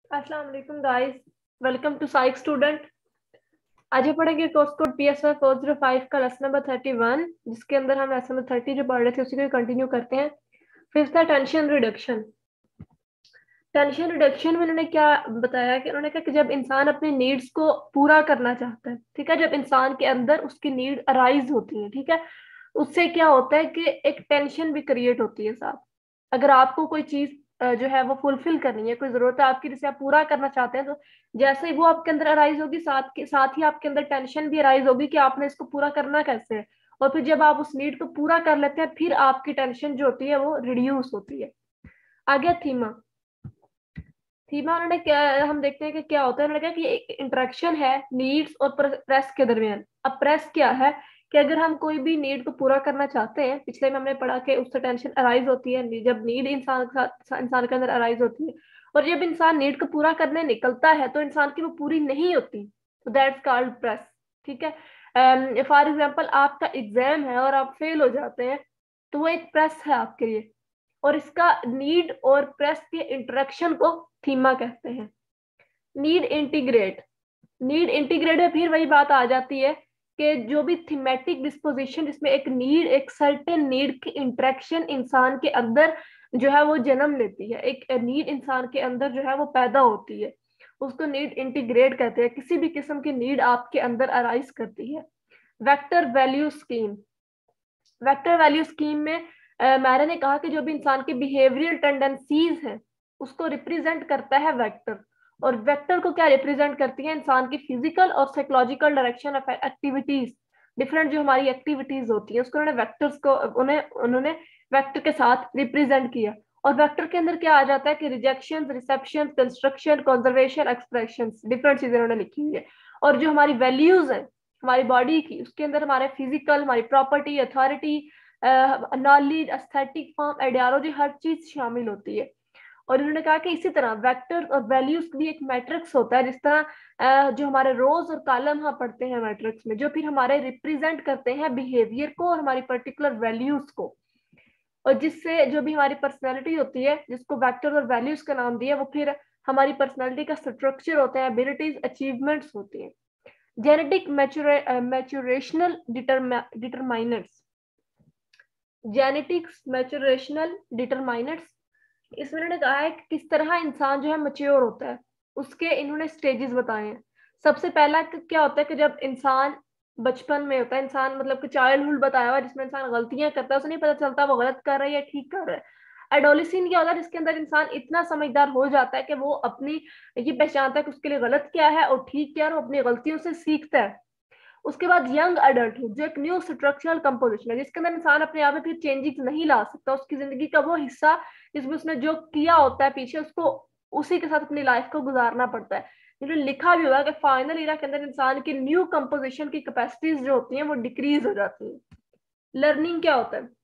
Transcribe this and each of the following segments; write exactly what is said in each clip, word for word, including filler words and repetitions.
अस्सलाम वालेकुम guys, welcome to psych student. आज हम पढ़ेंगे course code P S Y four zero five का लेसन नंबर थर्टी वन, जिसके अंदर हम लेसन नंबर थर्टी जो पढ़ रहे थे उसी को कंटिन्यू करते हैं। फिर था टेंशन रिडक्शन। टेंशन रिडक्शन में उन्होंने क्या बताया कि उन्होंने कहा कि जब इंसान अपने नीड्स को पूरा करना चाहता है, ठीक है, जब इंसान के अंदर उसकी नीड अराइज होती है, ठीक है, उससे क्या होता है कि एक टेंशन भी क्रिएट होती है साथ। अगर आपको कोई चीज अ, जो है वो फुलफिल करनी है, कोई जरूरत है आपकी जिसे आप पूरा करना चाहते हैं, तो जैसे ही वो आपके अंदर अराइज होगी, साथ के साथ ही आपके अंदर टेंशन भी अराइज होगी कि आपने इसको पूरा करना कैसे है। और फिर जब आप उस नीड को पूरा कर लेते हैं, फिर आपकी टेंशन जो होती है वो रिड्यूस होती है। आ गया थीमा। थीमा उन्होंने क्या, हम देखते हैं कि क्या होता है। उन्होंने कहा कि एक इंटरेक्शन है नीड्स और प्रेस के दरमियान। अब प्रेस क्या है कि अगर हम कोई भी नीड को पूरा करना चाहते हैं, पिछले में हमने पढ़ा कि उससे टेंशन अराइज होती है जब नीड इंसान के साथ इंसान के अंदर अराइज होती है। और जब इंसान नीड को पूरा करने निकलता है तो इंसान की वो पूरी नहीं होती, तो दैट्स कॉल्ड प्रेस। ठीक है, फॉर एग्जाम्पल आपका एग्जाम है और आप फेल हो जाते हैं, तो वो एक प्रेस है आपके लिए। और इसका नीड और प्रेस के इंटरेक्शन को थीमा कहते हैं। Need integrate. नीड इंटीग्रेट में फिर वही बात आ जाती है कि जो भी थीमेटिक डिस्पोजिशन जिसमें एक नीड, एक सर्टेन नीड की इंटरेक्शन इंसान के अंदर जो है वो जन्म लेती है, एक नीड इंसान के अंदर जो है वो पैदा होती है, उसको नीड इंटीग्रेट कहते हैं। किसी भी किस्म की नीड आपके अंदर अराइज करती है। Vector value scheme. Vector value scheme में मैंने ने कहा कि जो भी इंसान की बिहेवियरल टेंडेंसीज है उसको रिप्रेजेंट करता है वेक्टर। और वेक्टर को क्या रिप्रेजेंट करती है? इंसान की फिजिकल और psychological direction of activities. Different जो हमारी एक्टिविटीज होती है उसको उन्होंने वेक्टर्स को उन्हें उन्होंने वेक्टर के साथ रिप्रेजेंट किया। और वेक्टर के अंदर क्या आ जाता है कि rejection, reception, construction, conservation, expression, different चीजें उन्होंने लिखी हुई है। और जो हमारी वैल्यूज है हमारी बॉडी की, उसके अंदर हमारे फिजिकल, हमारी property, authority, knowledge, aesthetic, form, ideology, हर चीज शामिल होती है। और उन्होंने कहा कि इसी तरह वेक्टर और वैल्यूज भी एक मैट्रिक्स होता है, जिस तरह अ, जो हमारे रोज और कॉलम हम पढ़ते हैं मैट्रिक्स में, जो फिर हमारे रिप्रेजेंट करते हैं बिहेवियर को और हमारी पर्टिकुलर वैल्यूज को। और जिससे जो भी हमारी पर्सनैलिटी होती है, जिसको वेक्टर और वैल्यूज का नाम दिया, वो फिर हमारी पर्सनैलिटी का स्ट्रक्चर होता है, एबिलिटीज, अचीवमेंट्स होती हैं। Genetic maturational determiners. Genetics maturational determiners, इसमें इन्होंने कहा है कि किस तरह इंसान जो है मैच्योर होता है, उसके इन्होंने स्टेजेस बताए हैं। सबसे पहला क्या होता है कि जब इंसान बचपन में होता है, इंसान मतलब कि चाइल्डहुड बताया हुआ है जिसमें इंसान गलतियां करता है, उसे नहीं पता चलता वो गलत कर रहा है या ठीक कर रहा है। एडोलिसिन क्या होता है? जिसके अंदर इंसान इतना समझदार हो जाता है कि वो अपनी ये पहचानता है कि उसके लिए गलत क्या है और ठीक क्या है, और अपनी गलतियों से सीखता है। उसके बाद यंग अडल्टहुड, जो एक न्यू स्ट्रक्चरल कंपोजिशन है, जिसके अंदर इंसान अपने आप में फिर चेंजेस नहीं ला सकता। उसकी जिंदगी का वो हिस्सा जिसमें उसने जो किया होता है पीछे, उसको उसी के साथ अपनी लाइफ को गुजारना पड़ता है। जिन्होंने लिखा भी हुआ है कि फाइनल ईरा के अंदर इंसान की न्यू कंपोजिशन की कैपेसिटीज जो होती हैं वो डिक्रीज हो जाती है। लर्निंग क्या होता है?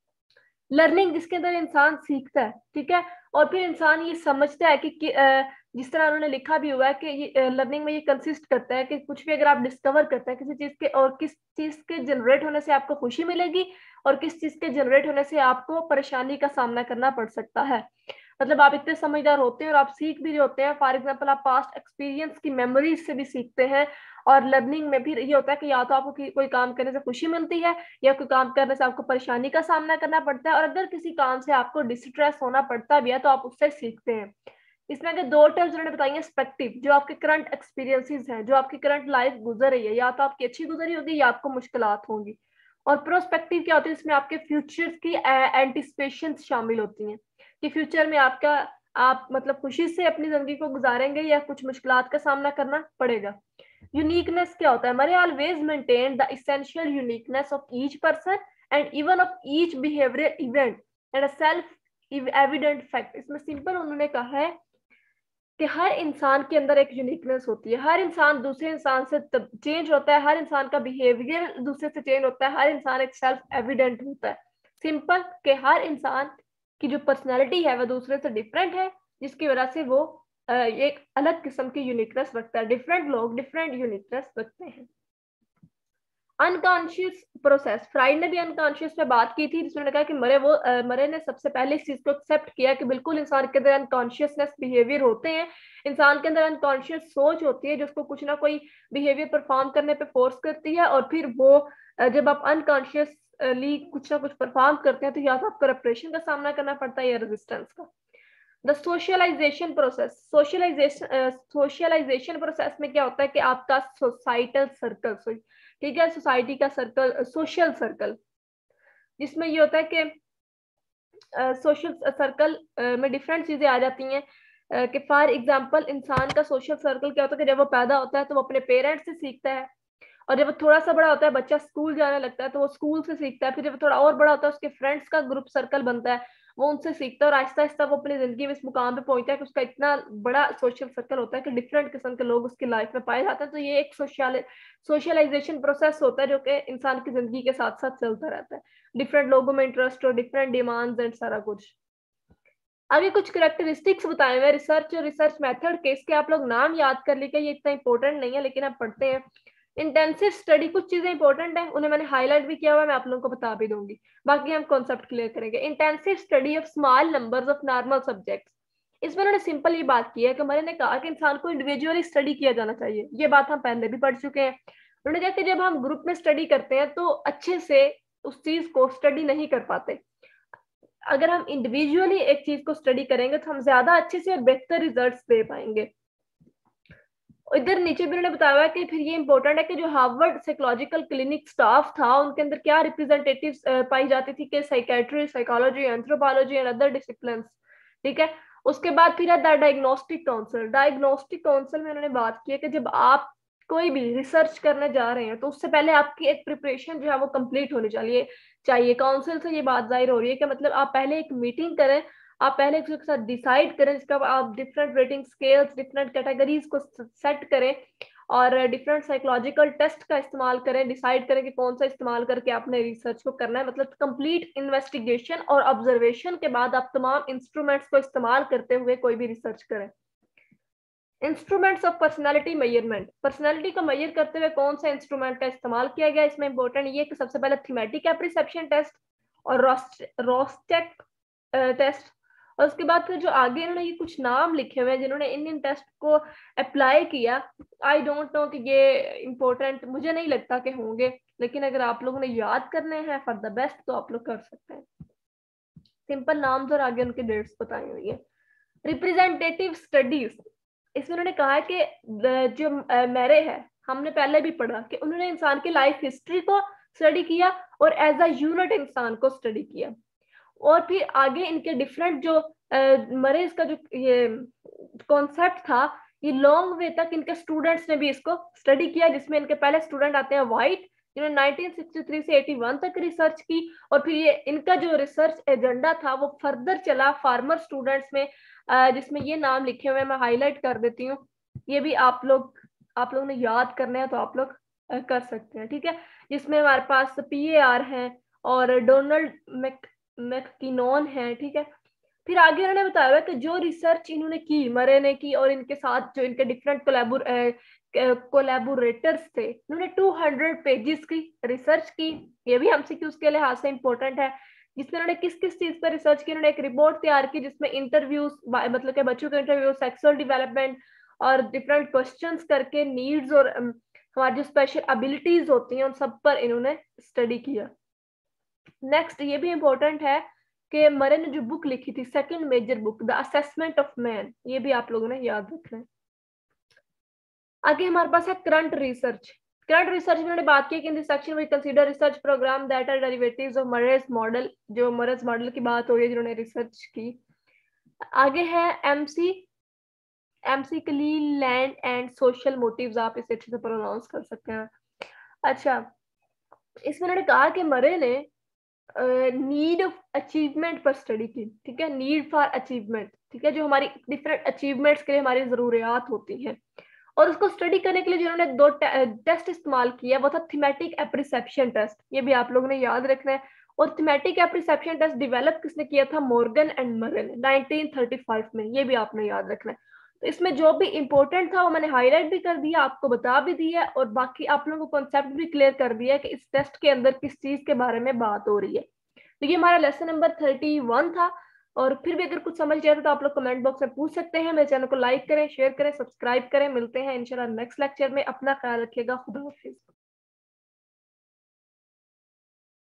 लर्निंग जिसके अंदर इंसान सीखता है, ठीक है, और फिर इंसान ये समझता है कि, कि अ, जिस तरह उन्होंने लिखा भी हुआ है कि ये लर्निंग में ये कंसिस्ट करता है कि कुछ भी अगर आप डिस्कवर करते हैं किसी चीज के, और किस चीज के जनरेट होने से आपको खुशी मिलेगी और किस चीज के जनरेट होने से आपको परेशानी का सामना करना पड़ सकता है। मतलब आप इतने समझदार होते हैं और आप सीख भी रहे होते हैं। फॉर एग्जाम्पल आप पास्ट एक्सपीरियंस की मेमोरीज से भी सीखते हैं। और लर्निंग में भी ये होता है कि या तो आपको कोई काम करने से खुशी मिलती है या कोई काम करने से आपको परेशानी का सामना करना पड़ता है, और अगर किसी काम से आपको डिस्ट्रेस होना पड़ता भी है तो आप उससे सीखते हैं। इसमें अगर दो टर्म्स उन्होंने बताई हैं, पर्सपेक्टिव, जो आपके करंट एक्सपीरियंसेस हैं, जो आपकी करंट लाइफ गुजर रही है, या तो आपकी अच्छी गुजरी होगी या आपको मुश्किलात होंगी। और प्रोस्पेक्टिव क्या होती है? इसमें आपके फ्यूचर की एंटिसिपेशन शामिल होती हैं कि फ्यूचर में आपका आप मतलब खुशी से अपनी जिंदगी को गुजारेंगे या कुछ मुश्किलात का सामना करना पड़ेगा। यूनिकनेस क्या होता है? हमारे always maintain the essential uniqueness of each person and even of each behaviour event and a self evident fact. इसमें सिंपल उन्होंने कहा है कि हर इंसान के अंदर एक यूनिकनेस होती है, हर इंसान दूसरे इंसान से चेंज होता है, हर इंसान का बिहेवियर दूसरे से चेंज होता है, हर इंसान एक सेल्फ एविडेंट होता है। सिंपल कि हर इंसान की जो पर्सनैलिटी है वह दूसरे से डिफरेंट है, जिसकी वजह से वो एक अलग किस्म की यूनिकनेस रखता है। डिफरेंट लोग डिफरेंट यूनिकनेस रखते हैं। अनकॉन्शियस प्रोसेस, फ्राइड ने भी अनकॉन्शियस पे बात की थी, जिसमें कहा कि मरे वो uh, मरे ने सबसे पहले इस चीज को एक्सेप्ट किया कि बिल्कुल इंसान के अंदर अनकॉन्शियसनेस बिहेवियर होते हैं, इंसान के अंदर अनकॉन्शियस सोच होती है जो उसको कुछ ना कोई बिहेवियर परफॉर्म करने पे फोर्स करती है, और फिर वो uh, जब आप अनकॉन्शियसली कुछ ना कुछ परफॉर्म करते हैं तो या तो आपको रेप्रेशन का सामना करना पड़ता है या रेजिस्टेंस का। The socialization process, socialization socialization process में क्या होता है कि आपका सोसाइटल सर्कल, ठीक है, सोसाइटी का सर्कल, सोशल सर्कल, जिसमें ये होता है कि सोशल uh, सर्कल uh, में डिफरेंट चीजें आ जाती हैं uh, कि फॉर एग्जांपल इंसान का सोशल सर्कल क्या होता है कि जब वो पैदा होता है तो वो अपने पेरेंट्स से सीखता है, और जब वो थोड़ा सा बड़ा होता है बच्चा स्कूल जाने लगता है तो वो स्कूल से सीखता है, फिर जब थोड़ा और बड़ा होता है उसके फ्रेंड्स का ग्रुप सर्कल बनता है, वो उनसे सीखता है, और आहिस्ता आहिस्ता वो अपनी जिंदगी में इस मुकाम पे पहुंचता है कि उसका इतना बड़ा सोशल सर्कल होता है कि डिफरेंट किस्म के लोग उसकी लाइफ में पाए जाते हैं। तो ये एक सोशल सोशलाइजेशन प्रोसेस होता है जो कि इंसान की जिंदगी के साथ साथ चलता रहता है, डिफरेंट लोगों में इंटरेस्ट और डिफरेंट डिमांड्स एंड सारा कुछ। आगे कुछ करेक्टरिस्टिक्स बताए हुए रिसर्च और रिसर्च मेथड के, इसके आप लोग नाम याद कर लीजिए, ये इतना इंपॉर्टेंट नहीं है लेकिन आप पढ़ते हैं। इंटेंसिव स्टडी, कुछ चीजें इंपॉर्टेंट है, उन्हें मैंने हाईलाइट भी किया हुआ है, मैं आप लोगों को बता भी दूंगी, बाकी हम कॉन्सेप्ट क्लियर करेंगे। Intensive study of small numbers of normal subjects, इसमें उन्होंने सिंपल ये बात की है कि मैंने कहा कि इंसान को इंडिविजुअली स्टडी किया जाना चाहिए, ये बात हम पहले भी पढ़ चुके हैं। उन्होंने कहा कि जब हम ग्रुप में स्टडी करते हैं तो अच्छे से उस चीज को स्टडी नहीं कर पाते, अगर हम इंडिविजुअली एक चीज को स्टडी करेंगे तो हम ज्यादा अच्छे से और बेहतर रिजल्ट्स दे पाएंगे। इधर नीचे भी उन्होंने बताया हुआ है कि फिर ये इंपॉर्टेंट है कि जो हार्वर्ड साइकोलॉजिकल क्लिनिक स्टाफ था उनके अंदर क्या रिप्रेजेंटेटिव्स पाई जाती थी कि psychiatry, psychology, anthropology and other disciplines, ठीक है। उसके बाद फिर है डायग्नोस्टिक काउंसिल। डायग्नोस्टिक काउंसिल में उन्होंने बात की है कि जब आप कोई भी रिसर्च करने जा रहे हैं तो उससे पहले आपकी एक प्रिपरेशन जो है वो कंप्लीट होनी चाहिए चाहिए काउंसिल से ये बात जाहिर हो रही है कि मतलब आप पहले एक मीटिंग करें, आप पहले एक साथ डिसाइड करें, जिसका आप different rating scales, different categories को सेट करें और डिफरेंट साइकोलॉजिकल टेस्ट का इस्तेमाल करें, डिसाइड करें कि कौन सा इस्तेमाल करके आपने रिसर्च को करना है। मतलब कंप्लीट इन्वेस्टिगेशन और ऑब्जर्वेशन के बाद आप तमाम इंस्ट्रूमेंट्स को इस्तेमाल करते हुए कोई भी रिसर्च करें। Instruments of personality measurement, personality को मेजर करते हुए कौन सा इंस्ट्रूमेंट का इस्तेमाल किया गया, इसमें इंपॉर्टेंट ये कि सबसे पहले थीमेटिक एप्रिसेप्शन टेस्ट और रोस्टेक टेस्ट, और उसके बाद फिर जो आगे इन्होंने ये कुछ नाम लिखे हुए हैं जिन्होंने इन इन टेस्ट को अप्लाई किया। आई डोंट नो कि ये इंपॉर्टेंट मुझे नहीं लगता कि होंगे, लेकिन अगर आप लोगों ने याद करने हैं फॉर द बेस्ट तो आप लोग कर सकते हैं। सिंपल नाम्स और आगे उनकी डेट्स बताई हुई है। रिप्रेजेंटेटिव स्टडीज, इसमें उन्होंने कहा है कि जो मेरे है, हमने पहले भी पढ़ा कि उन्होंने इंसान की लाइफ हिस्ट्री को स्टडी किया और एज अ यूनिट इंसान को स्टडी किया, और फिर आगे इनके डिफरेंट जो मरीज का जो ये कॉन्सेप्ट था ये लॉन्ग वे तक इनके स्टूडेंट्स ने भी इसको स्टडी किया, जिसमें इनके पहले स्टूडेंट आते हैं वाइट जिन्होंने नाइनटीन सिक्सटी थ्री से इक्यासी तक रिसर्च की, और फिर ये इनका जो रिसर्च एजेंडा था वो फर्दर चला फार्मर स्टूडेंट्स में, जिसमें ये नाम लिखे हुए मैं हाईलाइट कर देती हूँ, ये भी आप लोग आप लोगों ने याद करना है तो आप लोग कर सकते हैं, ठीक है। जिसमें हमारे पास पी ए आर है और डोनाल्ड मैक मैकिनॉन है, ठीक है। फिर आगे उन्होंने बताया हुआ कि जो रिसर्च इन्होंने की, मरे ने की, और इनके साथ जो इनके डिफरेंट कोलैबोर कोलैबोरेटर्स थे, उन्होंने दो सौ पेजेस की रिसर्च की, ये भी हमसे कि उसके लिहाज से इंपॉर्टेंट है। जिसमें उन्होंने किस किस चीज पर रिसर्च की, उन्होंने एक रिपोर्ट तैयार की जिसमें इंटरव्यूज, मतलब के बच्चों के इंटरव्यू, सेक्सुअल डेवलपमेंट और डिफरेंट क्वेश्चंस करके नीड्स और हमारी जो स्पेशल एबिलिटीज होती हैं उन सब पर इन्होंने स्टडी किया। नेक्स्ट ये भी इंपॉर्टेंट है कि मरे ने जो बुक लिखी थी, second major book, the assessment of man, ये भी आप लोगों ने याद रखना है। आगे हमारे पास है करंट रिसर्च। करंट रिसर्च में उन्होंने बात की कि in this section we consider research program that are derivatives of Murray's model, जो मरेज मॉडल की बात हो रही है जिन्होंने रिसर्च की। आगे है Mc McClelland and social motives, आप इसे अच्छे से प्रोनाउंस कर सकते हैं। अच्छा, इसमें उन्होंने कहा कि मरे ने नीड ऑफ अचीवमेंट पर स्टडी की, ठीक है, नीड फॉर अचीवमेंट, ठीक है, जो हमारी डिफरेंट अचीवमेंट्स के लिए हमारी जरूरियात होती हैं, और उसको स्टडी करने के लिए जिन्होंने दो टेस्ट इस्तेमाल किया वो था थीमेटिक एप्रिसेप्शन टेस्ट, ये भी आप लोगों ने याद रखना है। और थीमेटिक एप्रिसेप्शन टेस्ट डेवलप किसने किया था, मॉर्गन एंड मरे ने नाइनटीन थर्टी फाइव में, ये भी आपने याद रखना है। तो इसमें जो भी इंपॉर्टेंट था वो मैंने हाईलाइट भी कर दिया, आपको बता भी दिया, और बाकी आप लोगों को कॉन्सेप्ट भी क्लियर कर दिया कि इस टेस्ट के अंदर किस चीज के बारे में बात हो रही है। तो ये हमारा लेसन नंबर थर्टी वन था। और फिर भी अगर कुछ समझ नहीं आता तो आप लोग कमेंट बॉक्स में पूछ सकते हैं। मेरे चैनल को लाइक करें, शेयर करें, सब्सक्राइब करें। मिलते हैं इंशाल्लाह नेक्स्ट लेक्चर में। अपना ख्याल रखिएगा। खुदा हाफिज।